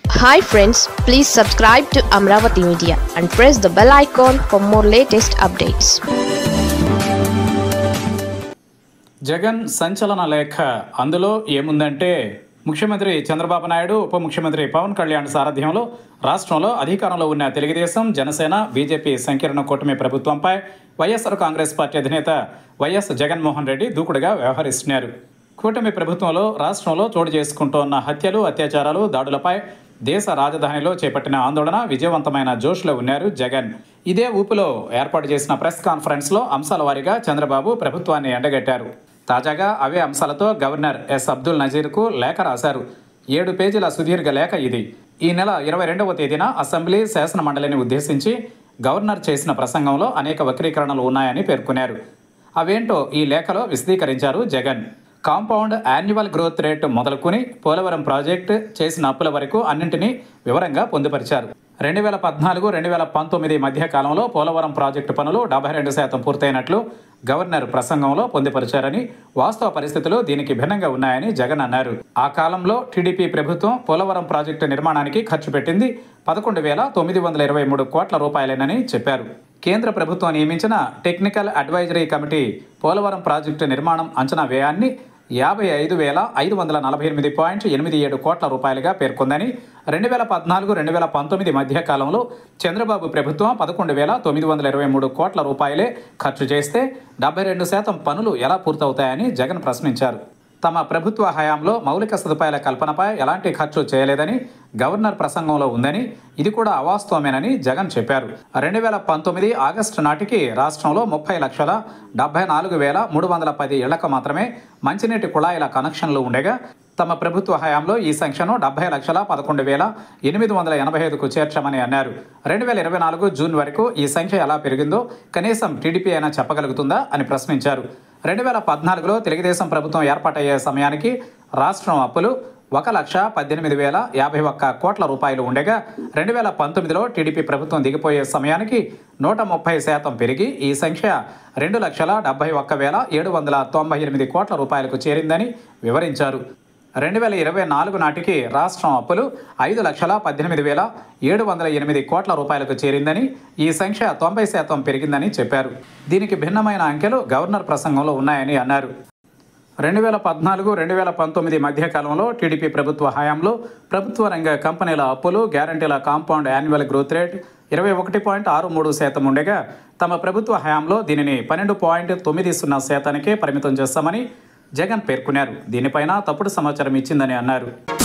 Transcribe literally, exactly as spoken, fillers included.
Hi friends, please subscribe to Amravati Media and press the bell icon for more latest updates. Jagan సంచలన లేఖ అందులో ఏముందంటే ముఖ్యమంత్రి చంద్రబాబు నాయుడు ఉప ముఖ్యమంత్రి పవన్ కళ్యాణ్ సారథ్యంలో రాష్ట్రంలో అధికారంలో ఉన్న తెలుగుదేశం జనసేన బీజేపీ సంకీర్ణ కూటమి ప్రభుత్వంపై వైఎస్ఆర్ కాంగ్రెస్ పార్టీ అధినేత వైఎస్ జగన్మోహన్ రెడ్డి దూకుడుగా వ్యవహరిస్తున్నారు. కూటమి ప్రభుత్వంలో రాష్ట్రంలో చోటు చేసుకుంటోన్న హత్యలు అత్యాచారాలు దాడులపై దేశ రాజధానిలో చేపట్టిన ఆందోళన విజయవంతమైన జోష్లో ఉన్నారు జగన్. ఇదే ఊపులో ఏర్పాటు చేసిన ప్రెస్ కాన్ఫరెన్స్లో అంశాల వారీగా చంద్రబాబు ప్రభుత్వాన్ని ఎండగట్టారు. తాజాగా అవే అంశాలతో గవర్నర్ ఎస్ అబ్దుల్ నజీర్కు లేఖ రాశారు. ఏడు పేజీల సుదీర్ఘ లేఖ ఇది. ఈ నెల ఇరవై రెండవ తేదీన అసెంబ్లీ శాసన మండలిని ఉద్దేశించి గవర్నర్ చేసిన ప్రసంగంలో అనేక వక్రీకరణలు ఉన్నాయని పేర్కొన్నారు. అవేంటో ఈ లేఖలో విశదీకరించారు Jagan. Compound annual growth rate మొదలుకొని పోలవరం ప్రాజెక్టు చేసిన అప్పుల వరకు అన్నింటినీ వివరంగా పొందుపరిచారు. రెండు వేల పద్నాలుగు రెండు వేల పంతొమ్మిది మధ్య కాలంలో పోలవరం ప్రాజెక్టు పనులు డెబ్బై రెండు శాతం పూర్తయినట్లు గవర్నర్ ప్రసంగంలో పొందుపరిచారని, వాస్తవ పరిస్థితులు దీనికి భిన్నంగా ఉన్నాయని జగన్ అన్నారు. ఆ కాలంలో టీడీపీ ప్రభుత్వం పోలవరం ప్రాజెక్టు నిర్మాణానికి ఖర్చు పెట్టింది పదకొండు వేల తొమ్మిది వందల ఇరవై మూడు కోట్ల రూపాయలేనని చెప్పారు. కేంద్ర ప్రభుత్వం నియమించిన technical advisory committee Polavaram project నిర్మాణం అంచనా వ్యయాన్ని యాభై ఐదు వేల ఐదు వందల నలభై ఎనిమిది పాయింట్ ఎనిమిది ఏడు కోట్ల రూపాయలుగా పేర్కొందని, రెండు వేల పద్నాలుగు రెండు వేల పంతొమ్మిది మధ్య కాలంలో చంద్రబాబు ప్రభుత్వం పదకొండు వేల తొమ్మిది వందల ఇరవై మూడు కోట్ల రూపాయలే ఖర్చు చేస్తే డెబ్బై రెండు శాతం పనులు ఎలా పూర్తవుతాయని జగన్ ప్రశ్నించారు. తమ ప్రభుత్వ హయాంలో మౌలిక సదుపాయాల కల్పనపై ఎలాంటి ఖర్చు చేయలేదని గవర్నర్ ప్రసంగంలో ఉందని, ఇది కూడా అవాస్తవమేనని జగన్ చెప్పారు. రెండు వేల పంతొమ్మిది ఆగస్టు నాటికి రాష్ట్రంలో ముప్పై లక్షల డెబ్బై నాలుగు వేల మూడు వందల పది ఇళ్లకు మాత్రమే మంచినీటి కుళాయిల కనెక్షన్లు ఉండగా, తమ ప్రభుత్వ హయాంలో ఈ సంఖ్యను డెబ్బై లక్షల పదకొండు వేల ఎనిమిది వందల ఎనభై ఐదుకు చేర్చామని అన్నారు. రెండు వేల ఇరవై నాలుగు జూన్ వరకు ఈ సంఖ్య ఎలా పెరిగిందో కనీసం టీడీపీ అయినా చెప్పగలుగుతుందా అని ప్రశ్నించారు. రెండు వేల పద్నాలుగులో తెలుగుదేశం ప్రభుత్వం ఏర్పాటయ్యే సమయానికి రాష్ట్రం అప్పులు ఒక లక్ష పద్దెనిమిది వేల యాభై ఒక్క కోట్ల రూపాయలు ఉండగా, రెండు వేల పంతొమ్మిదిలో టీడీపీ ప్రభుత్వం దిగిపోయే సమయానికి నూట ముప్పై శాతం పెరిగి ఈ సంఖ్య రెండు లక్షల డెబ్బై ఒక్క వేల ఏడు వందల తొంభై ఎనిమిది కోట్ల రూపాయలకు చేరిందని వివరించారు. రెండు వేల ఇరవై నాలుగు నాటికి రాష్ట్రం అప్పులు ఐదు లక్షల పద్దెనిమిది వేల ఏడు వందల ఎనిమిది కోట్ల రూపాయలకు చేరిందని, ఈ సంఖ్య తొంభై శాతం పెరిగిందని చెప్పారు. దీనికి భిన్నమైన అంకెలు గవర్నర్ ప్రసంగంలో ఉన్నాయని అన్నారు. రెండు వేల పద్నాలుగు రెండు వేల పంతొమ్మిది మధ్య కాలంలో టీడీపీ ప్రభుత్వ హయాంలో ప్రభుత్వ రంగ కంపెనీల అప్పులు గ్యారంటీల కాంపౌండ్ యాన్యువల్ గ్రోత్ రేట్ ఇరవై ఒకటి పాయింట్ ఆరు మూడు శాతం ఉండగా, తమ ప్రభుత్వ హయాంలో దీనిని పన్నెండు పాయింట్ తొమ్మిది సున్నా శాతానికే పరిమితం చేస్తామని జగన్ పేర్కొన్నారు. దీనిపైన తప్పుడు సమాచారం ఇచ్చిందని అన్నారు.